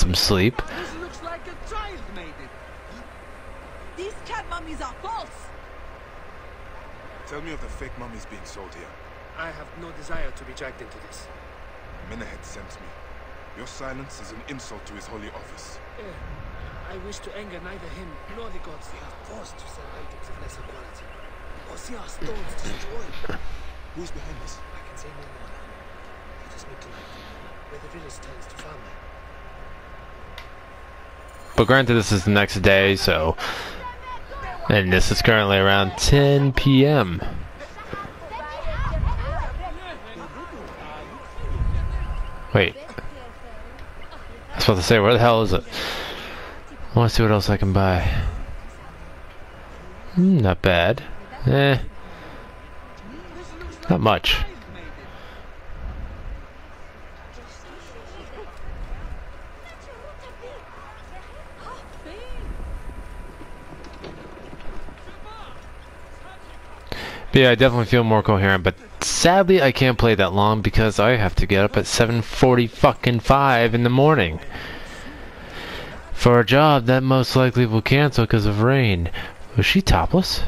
some sleep. This looks like a child made it. These cat mummies are false. Tell me of the fake mummies being sold here. I have no desire to be dragged into this. Menehet sent me. Your silence is an insult to his holy office. I wish to anger neither him nor the gods. They are forced to sell items of lesser quality. Or see our stones destroyed. Who is behind this? I can say no more now. It is midnight, where the village turns to farmland. But granted, this is the next day, so... And this is currently around 10 p.m. Wait. I was about to say, where the hell is it? I want to see what else I can buy. Not bad. Not much. But yeah, I definitely feel more coherent, but sadly I can't play that long because I have to get up at 7:45 in the morning for a job that most likely will cancel because of rain. Was she topless?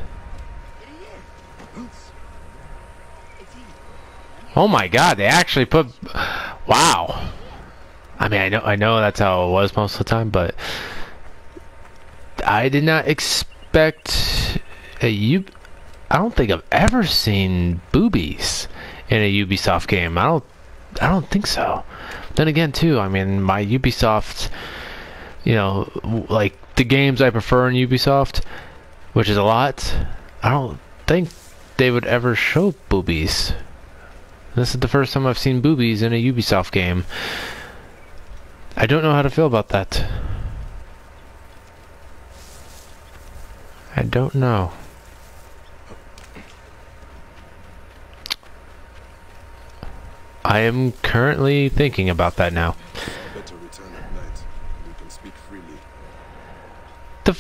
Oh my god, they actually put... Wow. I mean, I know that's how it was most of the time, but I did not expect I don't think I've ever seen boobies in a Ubisoft game. I don't think so. Then again, too, I mean, my Ubisoft, you know, like the games I prefer in Ubisoft, which is a lot, I don't think they would ever show boobies. This is the first time I've seen boobies in a Ubisoft game. I don't know how to feel about that. I don't know. I am currently thinking about that now. Better return at night. We can speak freely. The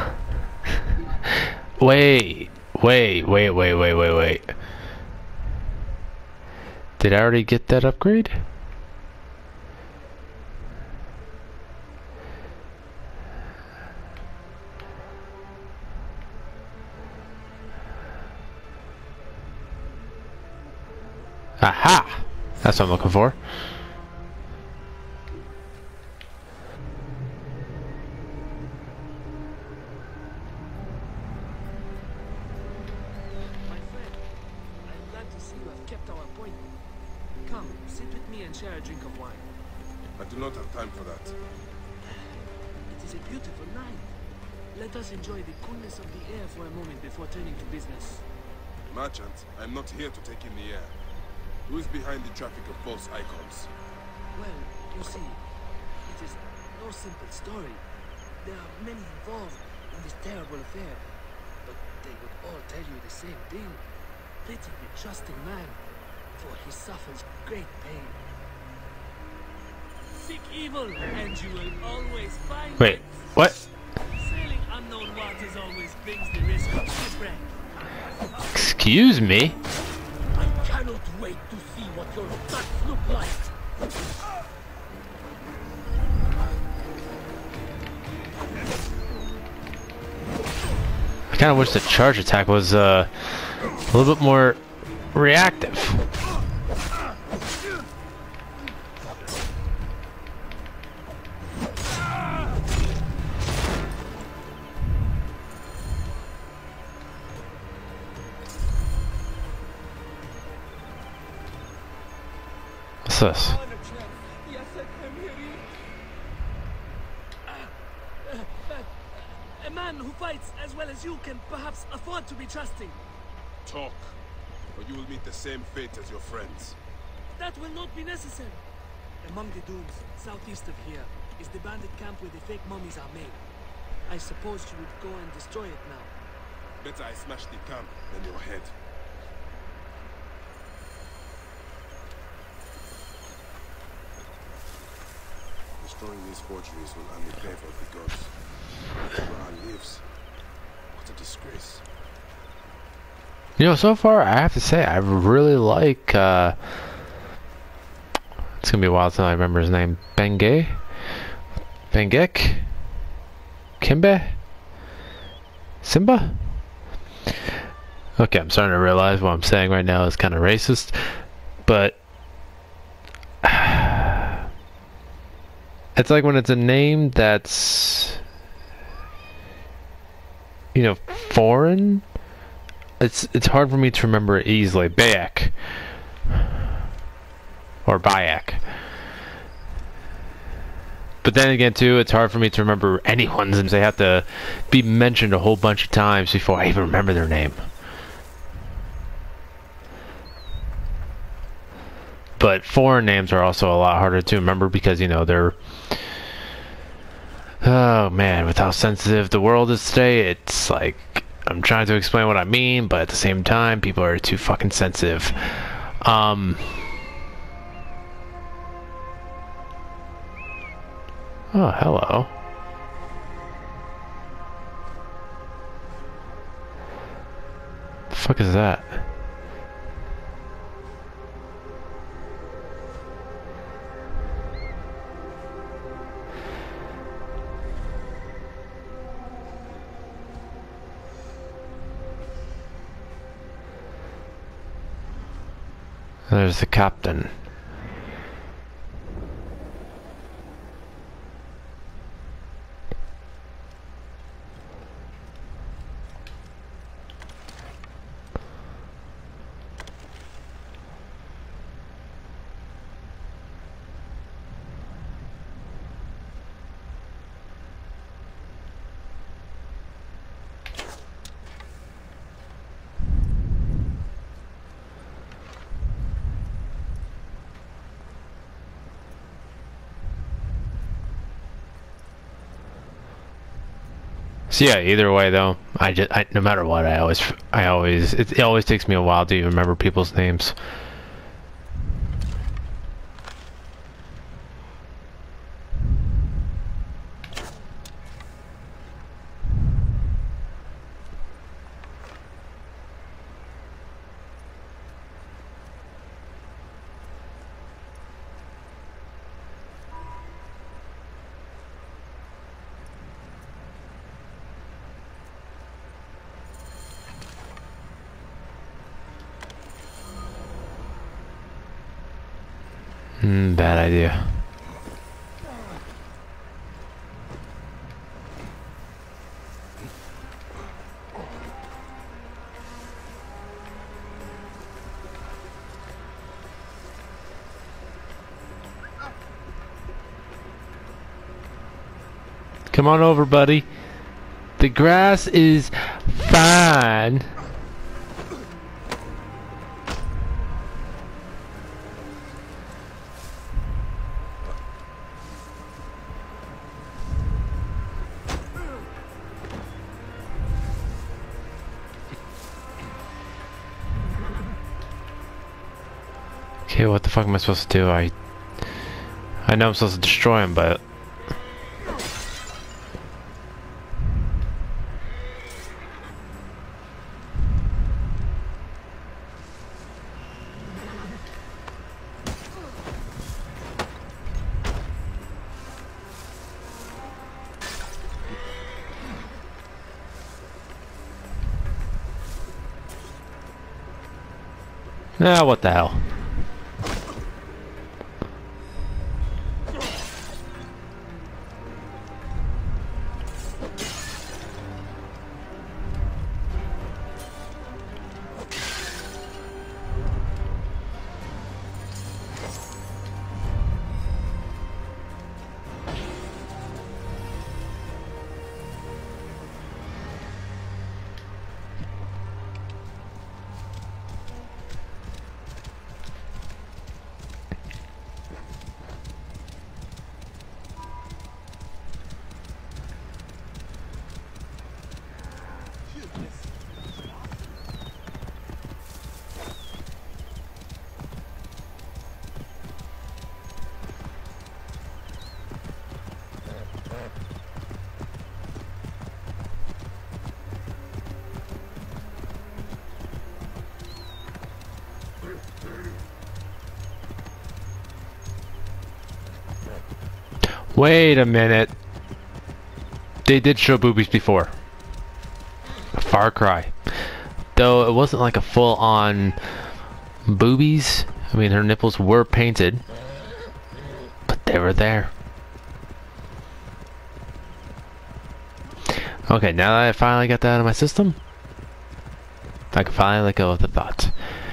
wait. Did I already get that upgrade? Aha! That's what I'm looking for. My friend, I'm glad to see you have kept our appointment. Come, sit with me and share a drink of wine. I do not have time for that. It is a beautiful night. Let us enjoy the coolness of the air for a moment before turning to business. Merchant, I am not here to take in the air. Who is behind the traffic of false icons? Well, you see, it is no simple story. There are many involved in this terrible affair, but they would all tell you the same thing. Pity the trusting man, for he suffers great pain. Seek evil, and you will always find Wait, it. what? Sailing unknown waters always brings the risk of shipwreck. Excuse me? I cannot wait to see what your guts look like. I kind of wish the charge attack was a little bit more reactive. What's this? Yes, I can hear you. A man who fights as well as you can perhaps afford to be trusting. Talk, or you will meet the same fate as your friends. That will not be necessary. Among the dunes, southeast of here, is the bandit camp where the fake mummies are made. I suppose you would go and destroy it now. Better I smash the camp than your head. Destroying these forgeries will earn the favor of the gods. Ra lives. What a disgrace. You know, so far, I have to say, I really like, it's gonna be a while until I remember his name, Bengay? Bangek? Kimbe? Simba? Okay, I'm starting to realize what I'm saying right now is kind of racist, but it's like when it's a name that's, you know, foreign, it's hard for me to remember it easily. Bayek. Or Bayek. But then again, too, it's hard for me to remember anyone's, and they have to be mentioned a whole bunch of times before I even remember their name. But foreign names are also a lot harder to remember because, you know, they're... Oh, man, with how sensitive the world is today, it's like... I'm trying to explain what I mean, but at the same time, people are too fucking sensitive. Oh, hello. The fuck is that? There's the captain. So yeah, either way though, no matter what, it always takes me a while to remember people's names. Bad idea. Come on over, buddy. The grass is fine. Okay, what the fuck am I supposed to do? I know I'm supposed to destroy him, but... Ah, what the hell? Wait a minute. They did show boobies before. A Far Cry. Though it wasn't like a full-on boobies. I mean, her nipples were painted. But they were there. Okay, now that I finally got that out of my system, I can finally let go of the thought.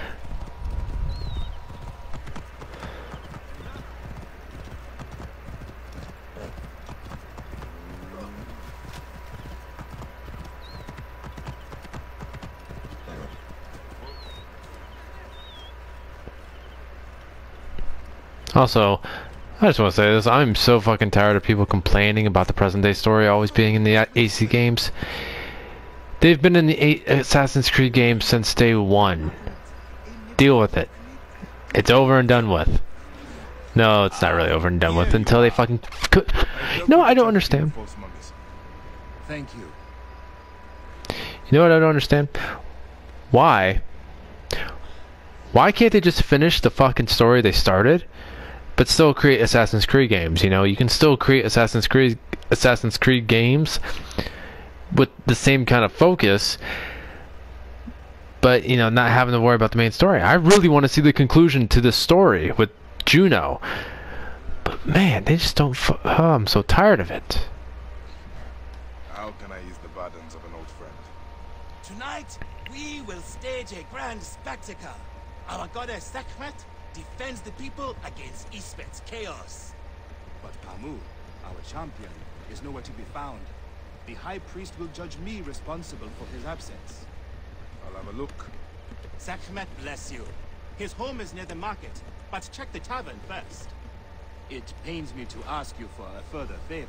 Also, I just want to say this, I'm so fucking tired of people complaining about the present day story always being in the AC games. They've been in the Assassin's Creed games since day one. Deal with it. It's over and done with. No, it's not really over and done with until they fucking... No, I don't understand. Thank you. You know what I don't understand? Why? Why can't they just finish the fucking story they started, but still create Assassin's Creed games? You know, you can still create Assassin's Creed games with the same kind of focus, but, you know, not having to worry about the main story. I really want to see the conclusion to this story with Juno. But, man, they just don't... Oh, I'm so tired of it. How can I ease the burdens of an old friend? Tonight, we will stage a grand spectacle. Our goddess Sekhmet defends the people against Isfet's chaos. But Pamu, our champion, is nowhere to be found. The High Priest will judge me responsible for his absence. I'll have a look. Sekhmet bless you. His home is near the market, but check the tavern first. It pains me to ask you for a further favor.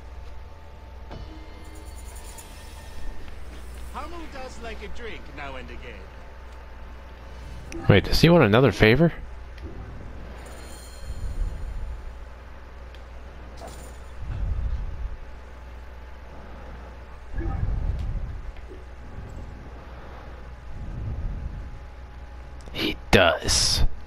Pamu does like a drink now and again. Wait, does he want another favor? He does.